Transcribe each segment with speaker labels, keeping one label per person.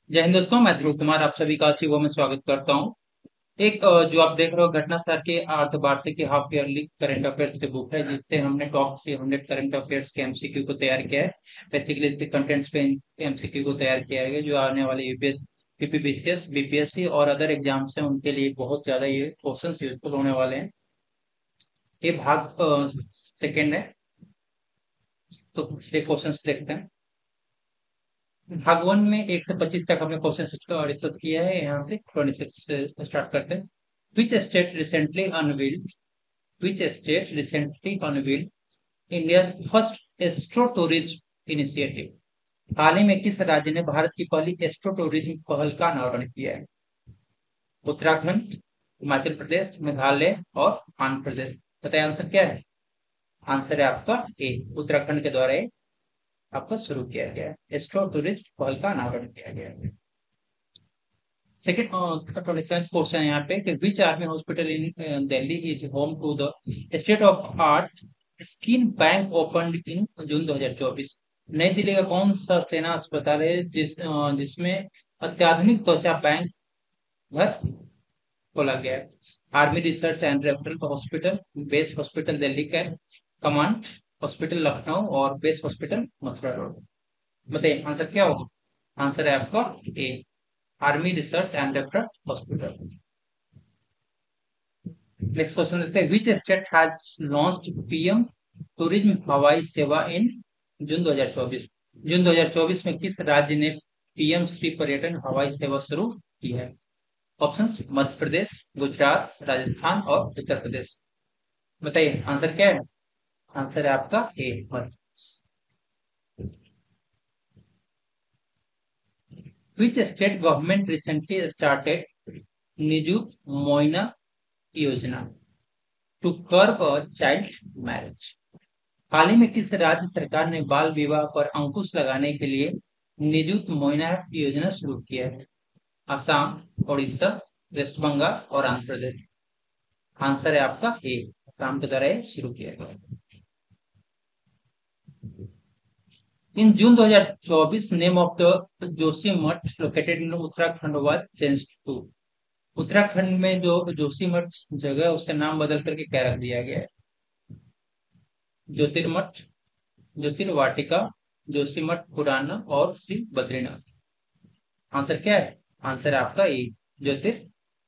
Speaker 1: जय हिंद दोस्तों, मैं ध्रुव कुमार आप सभी का अच्छी वो में स्वागत करता हूँ। एक जो आप देख रहे हो घटना सर के अर्धवार्षिक की हाफ ईयरली करंट अफेयर्स की बुक है, जिससे हमने टॉप 300 करंट अफेयर्स के एमसीक्यू को तैयार किया है। बेसिकली इसके कंटेंट्स पे एमसीक्यू को तैयार किया है, जो आने वाले यूपीएस यूपीपीसीएस बीपीएससी और अदर एग्जाम्स हैं उनके लिए बहुत ज्यादा ये क्वेश्चन यूजफुल होने वाले हैं। ये भाग सेकेंड है, तो पिछले क्वेश्चन देखते हैं। भाग वन में 1 से 25 तक हमने क्वेश्चन डिस्कस किया है। यहाँ से 26 से स्टार्ट करते हैं। Which state recently unveiled which state recently unveiled India first astro tourism initiative. हाल ही में किस राज्य ने भारत की पहली एस्ट्रो टूरिज्म पहल का अनावरण किया है? उत्तराखंड, हिमाचल प्रदेश, मेघालय और आंध्र प्रदेश। बताइए आंसर क्या है? आंसर है आपका ए, उत्तराखंड के द्वारा ये आपका शुरू किया गया है, एस्ट्रो टूरिज्म पहल का अनावरण किया गया है। सेकेंड 27th क्वेश्चन यहाँ पे कि which army hospital in Delhi is home to the state of art skin bank open in June 2024। New Delhi का कौन सा सेना अस्पताल है जिसमें अत्याधुनिक त्वचा बैंक घर खोला गया है? Army research and referral hospital, base hospital Delhi का है, कमांड हॉस्पिटल लखनऊ और बेस हॉस्पिटल मथुरा रोड। बताइए आंसर क्या होगा? आंसर है आपका A, army research and referral hospital. Next question देखते हैं। Which state has launched PM tourism हवाई सेवा इन जून 2024। जून 2024 में किस राज्य ने पीएम श्री पर्यटन हवाई सेवा शुरू की है? ऑप्शंस मध्य प्रदेश, गुजरात, राजस्थान और उत्तर प्रदेश। बताइए आंसर क्या है? आंसर है आपका A, Madhya. Which state government recently started Nijut Moina Yojana to curb child marriage. हाल ही में किस राज्य सरकार ने बाल विवाह पर अंकुश लगाने के लिए निजुत मोइना योजना शुरू किया है? असम, उड़ीसा, वेस्ट बंगाल और आंध्र प्रदेश। आंसर है आपका ए, असम के द्वारा ये शुरू किया गया। In June 2024 name of the Joshimath located in Uttarakhand was change to. Uttarakhand में जो जोशी मठ जगह है उसका नाम बदल करके क्या रख दिया गया है? ज्योतिर्मठ, ज्योतिर्वाटिका, जोशीमठ पुराना और श्री बद्रीनाथ। आंसर क्या है? आंसर है आपका A, Jyotir.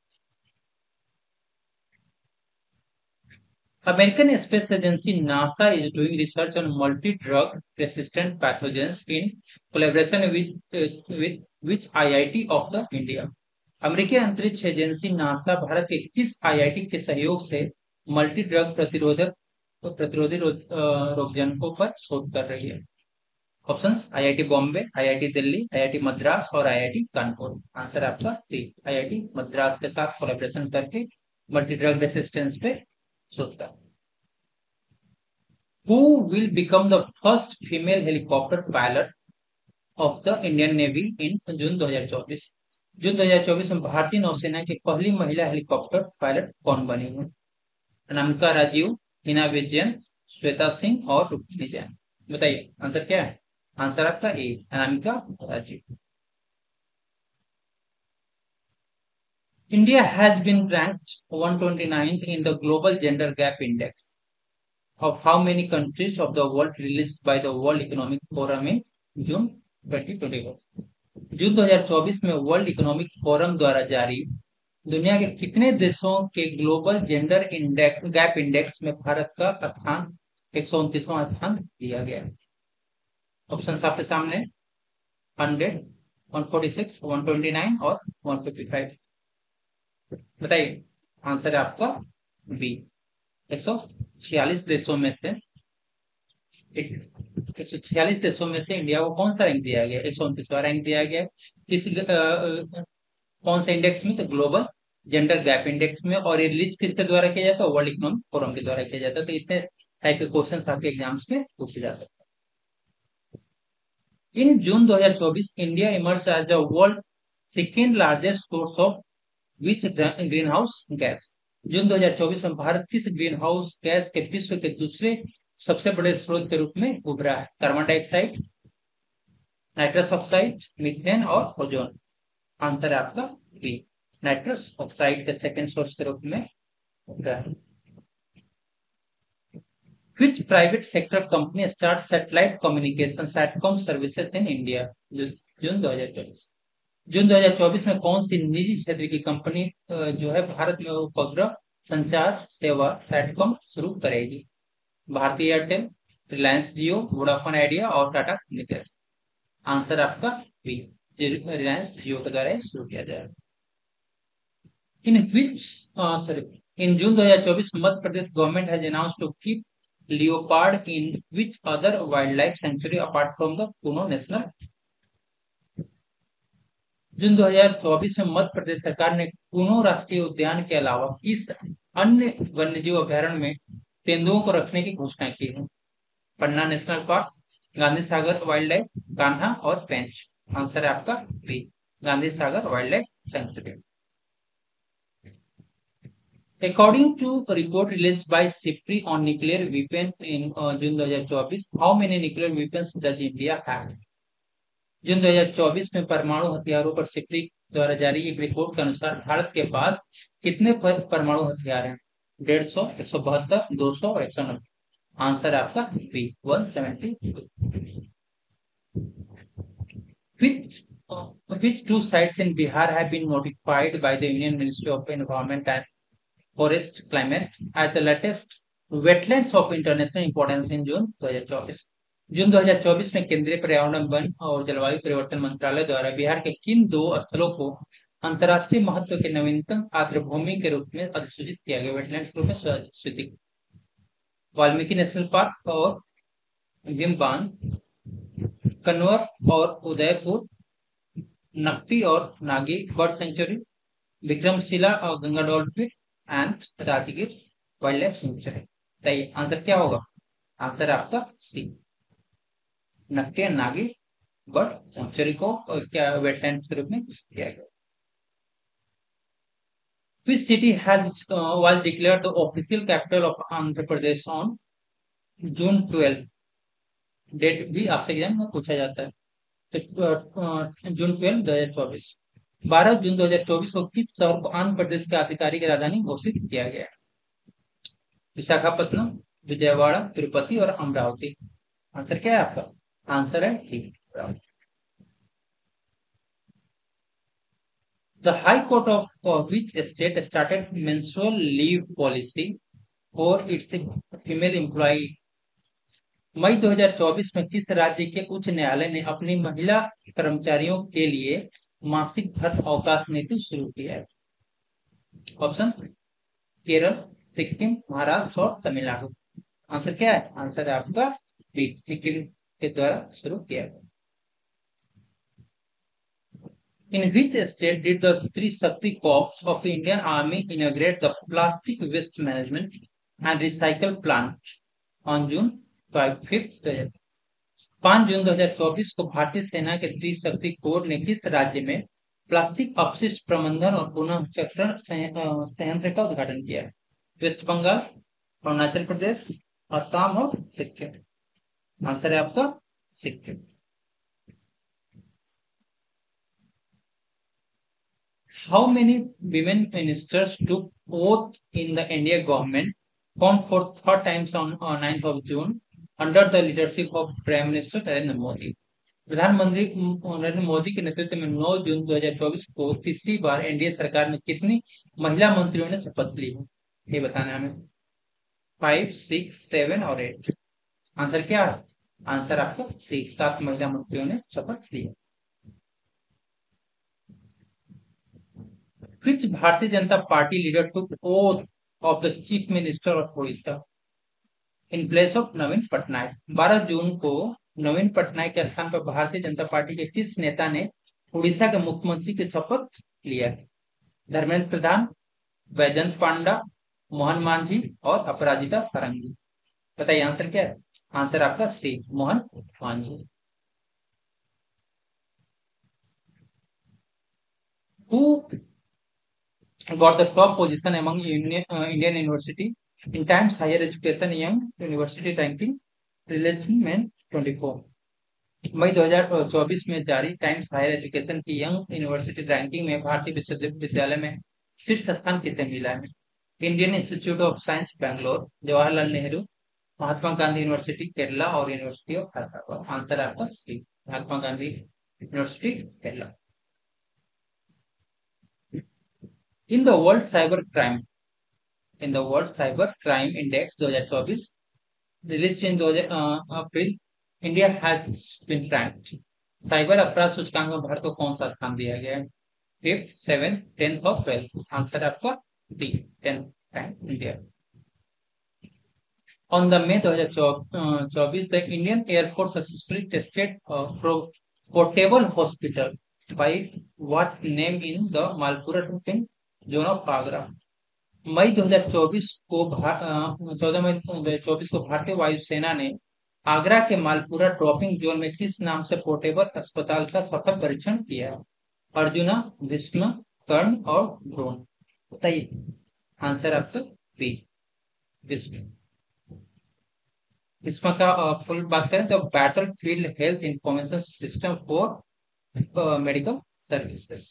Speaker 1: American space agency NASA is doing research on multi drug resistant pathogens in collaboration with which IIT of the India. अमेरिकी अंतरिक्ष एजेंसी नासा भारत के किस आईआईटी के सहयोग से मल्टी ड्रग प्रतिरोधी रोगजनकों पर शोध कर रही है? Options IIT Bombay, IIT Delhi, IIT Madras और आईआईटी कानपुर। आंसर आपका सी, आईआईटी मद्रास के साथ कोलैबोरेशन करके मल्टी ड्रग रेसिस्टेंस पे शोध कर। Who will become the first female helicopter pilot of the Indian navy in June 2024। June 2024 में भारतीय नौसेना की पहली महिला हेलीकॉप्टर पायलट कौन बनी हुई? अनामिका राजीव, हिना विजयन, श्वेता सिंह और रुक्मिणी जैन। बताइए आंसर क्या है? आंसर आपका ए, Anamika Rajiv. India has been ranked 129th in the Global Gender Gap Index of how many countries of the world released by the World Economic Forum in June 2024। June 2024 में world economic forum द्वारा जारी दुनिया के कितने देशों के global gender gap index में भारत का स्थान 129वां स्थान दिया गया? ऑप्शन आपके सामने 100, 146, 129 और 155। बताइए आंसर है आपका बी, 146 देशों में से 146 देशों में से इंडिया को कौन सा रैंक दिया गया? 129वां रैंक दिया गया है। किस कौन से इंडेक्स में? तो ग्लोबल जेंडर गैप इंडेक्स में। और ये रिलीज किसके द्वारा किया जाता है? वर्ल्ड इकोनॉमिक फोरम के द्वारा किया जाता है। तो इतने टाइप के क्वेश्चन आपके एग्जाम्स में पूछे जा सकते हैं। In June 2024 India emerge as the world second largest source of which greenhouse gas. June 2024 में भारत किस ग्रीन हाउस गैस के विश्व के दूसरे सबसे बड़े स्रोत के रूप में उभरा है? Carbon dioxide, nitrous oxide, methane और ओजोन। आंसर है आपका बी, नाइट्रस ऑक्साइड के सेकेंड सोर्स के रूप में होता है। Which private sector company starts satellite communication satcom services in India? June 2024। June 2024 में कौन सी निजी क्षेत्र की कंपनी जो है भारत में उपग्रह संचार सेवा सैटकॉम शुरू करेगी? भारतीय एयरटेल, रिलायंस जियो, वोडाफोन आइडिया और टाटा कम्युनिकेशन। आंसर आपका बी, रिलायंस जियो के द्वारा शुरू किया जाएगा। In which sorry in June 2024 Madhya Pradesh government has announced to keep leopard in which other wildlife sanctuary apart from the Kuno national. June 2024 में मध्य प्रदेश सरकार ने कुनो राष्ट्रीय उद्यान के अलावा किस अन्य वन्यजीव अभ्यारण्य में तेंदुओं को रखने की घोषणा की है? Panna national park, Gandhi Sagar wildlife, Kanha और पेंच। आंसर है आपका B, Gandhi Sagar wildlife sanctuary. According to a report released by SIPRI on nuclear weapons in June 2024, how many nuclear weapons does India have? June 2024 में परमाणु हथियारों पर सिप्री द्वारा जारी एक रिपोर्ट के अनुसार भारत के पास कितने परमाणु हथियार हैं? 150, 172, 200 और 190। आंसर आपका B, 172। Which two sites in Bihar have been notified by the Union Ministry of Environment and Forest Climate as the latest wetlands of international importance in June 2024? June 2024 में केंद्रीय पर्यावरण वन और जलवायु परिवर्तन मंत्रालय द्वारा बिहार के किन दो स्थलों को अंतर्राष्ट्रीय महत्व के नवीनतम आर्द्रभूमि के रूप में अधिसूचित किया गया? वेटलैंड्स के रूप में अधिसूचित। वाल्मीकि नेशनल पार्क और भीम बांध, कन्वर और उदयपुर, नकटी और नागी बर्ड सेंचुरी, विक्रमशिला और Ganga dolphin and Rajgir wildlife sanctuary. बताइए आंसर क्या होगा? आंसर आपका सी, नकटी और नागी बर्ड सेंचुरी को क्या वेटलैंड्स के रूप में किया गया। Which city has was declared the official capital of Andhra Pradesh on June 12? Date भी आपसे एग्जाम में पूछा जाता है। तो जून 12, 2024। 12 जून 2024 को किस शहर को आंध्र प्रदेश के आधिकारिक राजधानी घोषित किया गया? विशाखापट्टनम, विजयवाड़ा, तिरुपति और अमरावती। आंसर क्या है आपका? आंसर है D. The High Court of which state started menstrual leave policy for its female employee? मई 2024 में किस राज्य के उच्च न्यायालय ने अपनी महिला कर्मचारियों के लिए मासिक भर अवकाश नीति शुरू की है? ऑप्शन केरल, सिक्किम, महाराष्ट्र और तमिलनाडु। आंसर क्या है? आंसर है आपका बी, सिक्किम के द्वारा शुरू किया गया। In which state did the Trishakti Corps of the Indian Army inaugurate the plastic waste management and recycle plant on June 5th? 5 जून 2024 को भारतीय सेना के त्रिशक्ति कोर ने किस राज्य में प्लास्टिक अपशिष्ट प्रबंधन और पुनः चक्रण संयंत्र का उद्घाटन किया? वेस्ट बंगाल, अरुणाचल प्रदेश, असम और सिक्किम। आंसर है आपका Sikkim. How many women ministers took oath in the India government formed for third times on 9th of June under the leadership of Prime Minister Narendra Modi? प्रधानमंत्री नरेंद्र मोदी के नेतृत्व में 9 जून 2024 को तीसरी बार एनडीए सरकार में कितनी महिला मंत्रियों ने शपथ ली है? ये बताना हमें। 5, 6, 7 और 8। आंसर क्या है? आंसर आपका सी, 7 महिला मंत्रियों ने शपथ ली है। Which Bharatiya Janata party leader took oath of the Chief Minister of Odisha in place of Naveen Patnaik? 12 जून को नवीन पटनायक के स्थान पर भारतीय जनता पार्टी के किस नेता ने उड़ीसा के मुख्यमंत्री की शपथ लिया? धर्मेंद्र प्रधान, बैजंत पांडा, मोहन मांझी और अपराजिता सारंगी। बताइए आंसर क्या है? आंसर आपका सी, Mohan Manjhi. Who got the top position among Indian university in Times Higher Education Young University Ranking Releasement 24? मई 2024 में जारी टाइम्स हायर एजुकेशन की यंग यूनिवर्सिटी रैंकिंग में भारतीय विश्वविद्यालय में शीर्ष स्थान किसे मिला है? Indian institute of science Bangalore, Jawaharlal Nehru, Mahatma Gandhi university Kerala और यूनिवर्सिटी ऑफ हैदराबाद। आंसर आपका C, Mahatma Gandhi university Kerala. In the world cyber crime in the world cyber crime index 2024 release in 2000 April, India has been ranked. Cyber अपराध सूचकांक में भारत को कौन सा स्थान दिया गया है? फिफ्थ, सेवेंथ, टेंथ और ट्वेल्थ। आंसर आपका D, tenth rank India. On the May 2024, the Indian Air Force successfully tested a portable hospital by what name in the Malpura Dropping zone of Agra? मई 2024 को 14 मई 2024 को भारतीय वायुसेना ने आगरा के Malpura dropping zone में किस नाम से पोर्टेबल अस्पताल का सफल परीक्षण किया? अर्जुना, भीष्म, कर्ण और द्रोण। बताइए आंसर आपका बी, भीष्म। इसमें का फुल बात करें तो battlefield health information system for medical services.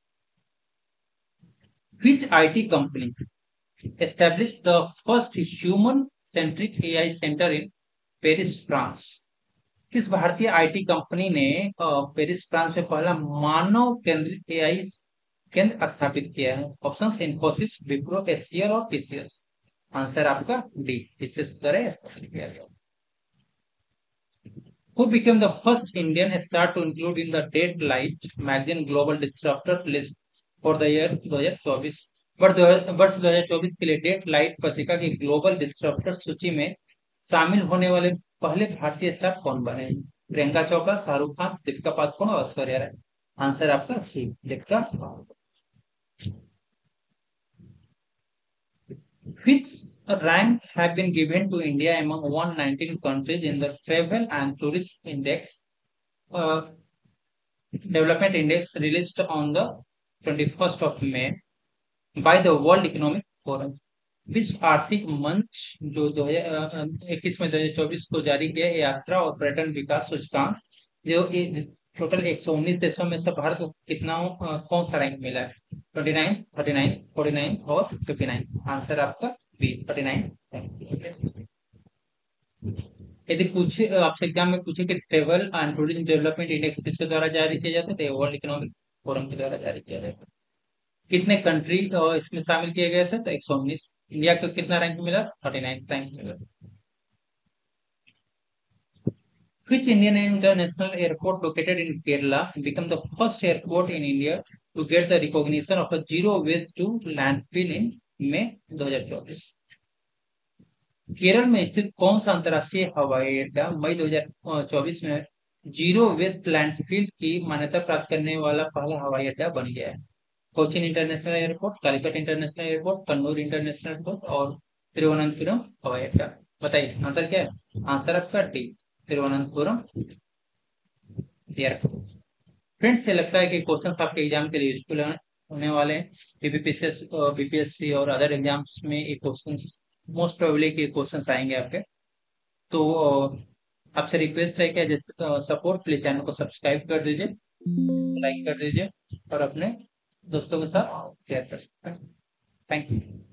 Speaker 1: Which IT company established the first human-centric AI center in Paris, France? किस भारतीय आईटी कंपनी ने पेरिस, फ्रांस में पहला मानव केंद्रित एआई केंद्र स्थापित किया है? ऑप्शन इन्फोसिस, विप्रो, एचसीएल और टीसीएस। आंसर आपका डी, टीसीएस द्वारा स्थापित किया गया। Who became the first Indian star to include in the Deadlight magazine Global Disruptor list for the year 2024? वर्ष 2024 के लिए डेट लाइट पत्रिका की ग्लोबल डिस्ट्रप्टर सूची में शामिल होने वाले पहले भारतीय स्टार कौन बने? प्रियंका चोपड़ा, शाहरुख खान, दीपिका पादुकोण और ऐश्वर्या राय। आंसर आपका सी, Deepika. Which rank have been given to India among 119 countries in the Travel and Tourism Index Development Index released on the 21st of May by the World Economic Forum? विश्व आर्थिक मंच जो 2021 में 2024 को जारी किया यात्रा और पर्यटन विकास सूचकांक, जो टोटल 119 देशों में से भारत को कितना कौन सा रैंक मिला है? 29, 39, 49 और 59। आंसर आपका बी, 39। यदि पूछे आपसे एग्जाम में पूछे कि travel and tourism development index किसके द्वारा जारी किया जाता है, तो वर्ल्ड इकोनॉमिक फोरम के द्वारा जारी किया जाता है। कितने कंट्री इसमें शामिल किए गए थे? तो 119। इंडिया को कितना रैंक मिला? 39 रैंक मिला। Which Indian international airport located in Kerala became the first airport in India to get the recognition of a zero waste to landfill in May 2024? Kerala में स्थित कौन सा अंतर्राष्ट्रीय हवाई अड्डा मई 2024 में जीरो वेस्ट लैंडफिल की मान्यता प्राप्त करने वाला पहला हवाई अड्डा बन गया है? Cochin international airport, Calicut international airport, Kannur international airport और तिरुवनंतपुरम हवाई अड्डा। बताइए आंसर क्या है? आंसर आपका डी, तिरुवनंतपुरम एयरपोर्ट। फ्रेंड्स, से लगता है कि क्वेश्चंस आपके एग्जाम के लिए यूजफुल होने वाले हैं। बीपीएससी और अदर एग्जाम्स में ये क्वेश्चंस मोस्ट प्रोबेबली के क्वेश्चंस आएंगे आपके। तो आपसे रिक्वेस्ट है कि सपोर्ट प्लीज चैनल को सब्सक्राइब कर दीजिए, लाइक कर दीजिए और अपने दोस्तों के साथ शेयर कर सकते हैं। Thank you.